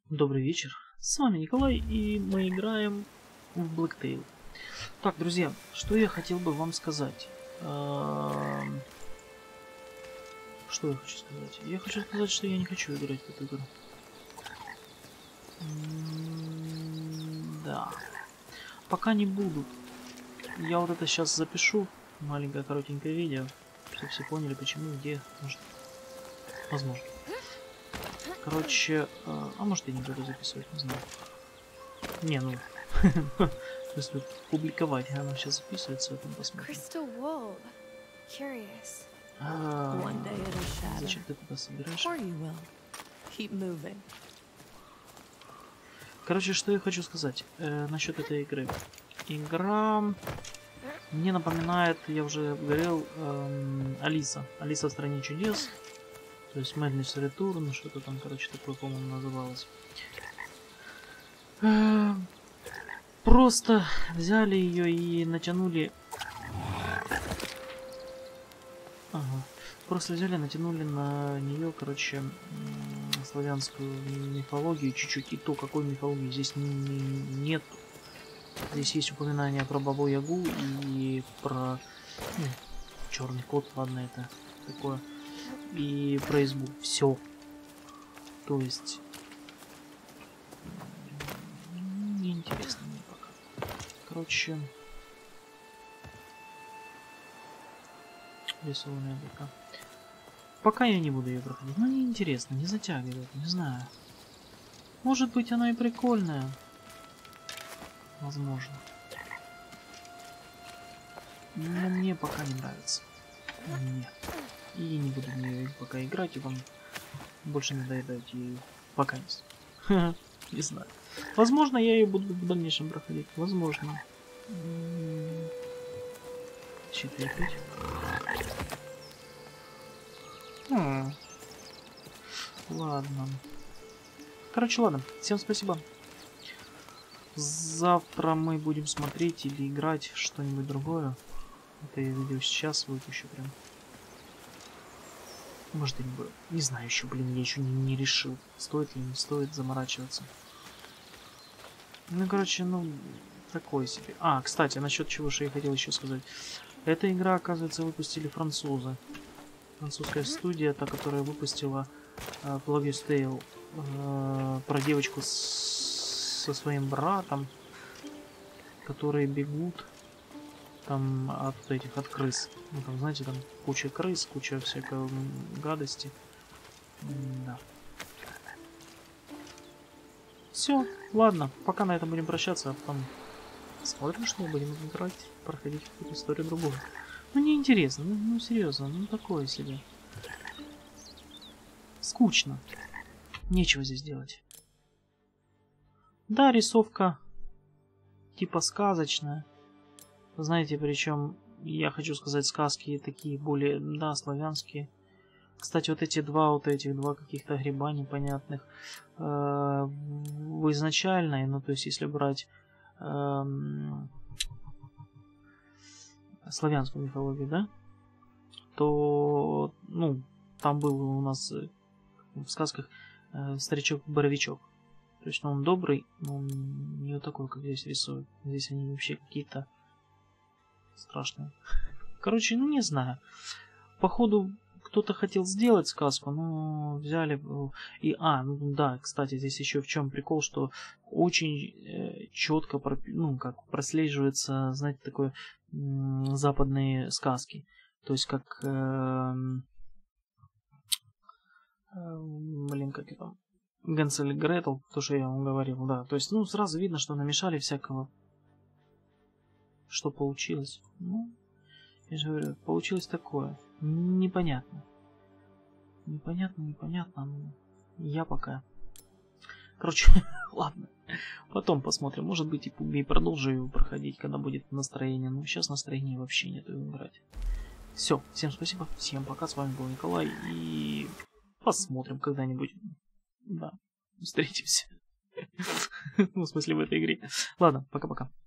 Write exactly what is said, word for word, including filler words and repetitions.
Добрый вечер, с вами Николай, и мы играем в Blacktail. Так, друзья, что я хотел бы вам сказать? Эм, Что я хочу сказать? Я хочу сказать, что я не хочу играть в эту игру. М, Да. Пока не буду. Я вот это сейчас запишу, маленькое коротенькое видео, чтобы все поняли, почему, где, может, возможно. Короче, э, а может я не буду записывать, не знаю. Не, ну, в смысле, публиковать, оно сейчас записывается, потом посмотрим. А, зачем ты туда собираешь? Короче, что я хочу сказать э, насчет этой игры. Игра мне напоминает, я уже говорил, эм, Алиса. Алиса в стране чудес. То есть Madness Return, что-то там, короче, такое, по-моему, называлось. Э, просто взяли ее и натянули... Ага. Просто взяли, натянули на нее, короче, славянскую мифологию чуть-чуть. И то, какой мифологии здесь нет. Здесь есть упоминания про Бабу Ягу и про ну, черный кот, ладно, это такое. И про избу. Все. То есть неинтересно мне пока. Короче, рисованная быка. Пока я не буду ее проходить. Ну, неинтересно, не затягивает, не знаю. Может быть, она и прикольная. Возможно. Но мне пока не нравится. Нет. И я не буду в нее пока играть, и вам больше надоедать ею. Пока не. Не знаю. Возможно, я ее буду в дальнейшем проходить. Возможно. четыре пять. Хм. Ладно. Короче, ладно. Всем спасибо. Завтра мы будем смотреть или играть что-нибудь другое. Это я видео сейчас выпущу прям. Может и не буду. Не знаю еще, блин, я еще не, не решил, стоит ли не стоит заморачиваться. Ну, короче, ну, такое себе. А, кстати, насчет чего же я хотел еще сказать. Эта игра, оказывается, выпустили французы. Французская студия, та, которая выпустила uh, Bloodious Tale uh, про девочку с, со своим братом, которые бегут там от этих, от крыс. Ну, там, знаете, там куча крыс, куча всякой гадости. Да. Все, ладно, пока на этом будем прощаться, а потом смотрим, что мы будем играть, проходить какую-то историю другую. Ну, неинтересно, ну, ну серьезно, ну такое себе. Скучно. Нечего здесь делать. Да, рисовка типа сказочная. Знаете, причем, я хочу сказать, сказки такие более, да, славянские. Кстати, вот эти два, вот этих два каких-то гриба непонятных э, в изначальной, ну, то есть, если брать э, славянскую мифологию, да, то, ну, там был у нас в сказках э, старичок-боровичок. То есть, ну, он добрый, но он не вот такой, как здесь рисуют. Здесь они вообще какие-то страшные. Короче, ну, не знаю. Походу, кто-то хотел сделать сказку, но взяли... И, а, ну да, кстати, здесь еще в чем прикол, что очень э, четко, ну, как прослеживается, знаете, такое м- западные сказки. То есть, как... Э, э, блин, как это... Генсель и Гретел, то, что я вам говорил, да. То есть, ну, сразу видно, что намешали всякого. Что получилось? Ну, я же говорю, получилось такое. Непонятно. Непонятно, непонятно. Ну, я пока. Короче, ладно. Потом посмотрим. Может быть, и, и продолжу его проходить, когда будет настроение. Но сейчас настроения вообще нету играть. Все. Всем спасибо. Всем пока. С вами был Николай. И посмотрим когда-нибудь. Да. Встретимся. Ну, в смысле, в этой игре. Ладно, пока-пока.